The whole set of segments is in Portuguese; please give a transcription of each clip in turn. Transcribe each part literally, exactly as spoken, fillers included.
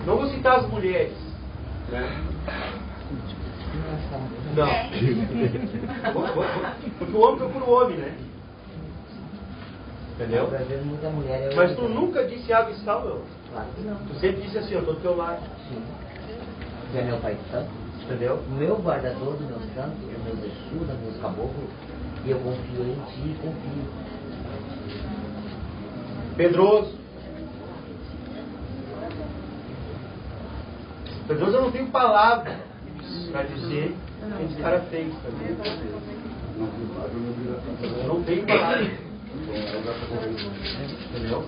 Não vou citar as mulheres, né? Não. Vou, vou, vou, porque o homem procura o homem, né? Entendeu? Mas tu nunca disse água e sal, meu? Claro que não. Tu sempre disse assim, eu tô do teu lado. Sim. Tu é meu pai santo. Entendeu? Meu guardador do meu santo, do meu Exu, dos meus caboclos. E eu confio em ti e confio. Pedroso. Pedroso, eu não tenho palavra para dizer o que esse cara fez. Eu não tenho palavra. Entendeu?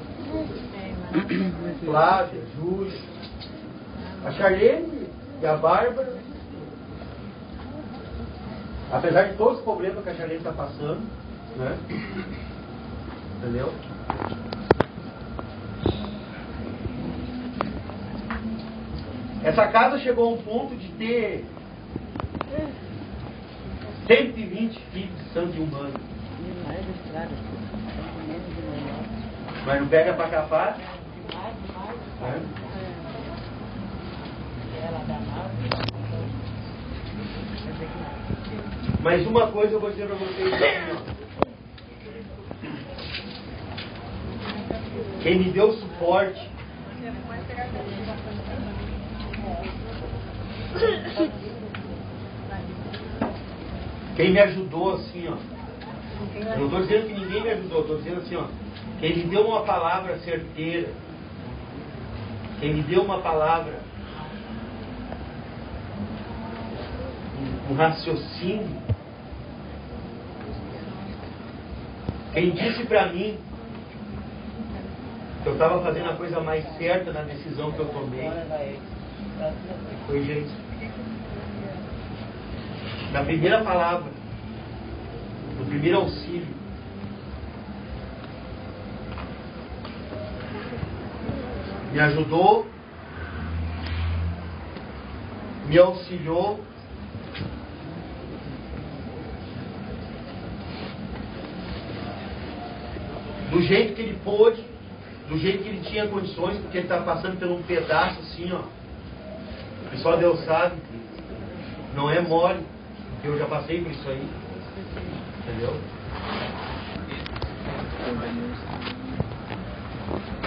Flávia, Júlia, a Charlene e a Bárbara, apesar de todos os problemas que a Charlene está passando, né? Entendeu? Essa casa chegou a um ponto de ter cento e vinte filhos de sangue humano. Mas não pega para capaz? É. Mas uma coisa eu vou dizer para vocês aqui, quem me deu suporte quem me ajudou assim, ó. Eu não estou dizendo que ninguém me ajudou, estou dizendo assim, ó. Quem me deu uma palavra certeira, quem me deu uma palavra, um, um raciocínio, quem disse para mim que eu estava fazendo a coisa mais certa na decisão que eu tomei, foi gente. Na primeira palavra, no primeiro auxílio, me ajudou, me auxiliou, do jeito que ele pôde, do jeito que ele tinha condições, porque ele está passando por um pedaço assim, ó, que só Deus sabe, não é mole, porque eu já passei por isso aí, entendeu?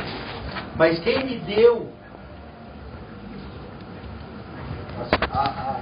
Mas quem me deu a, a,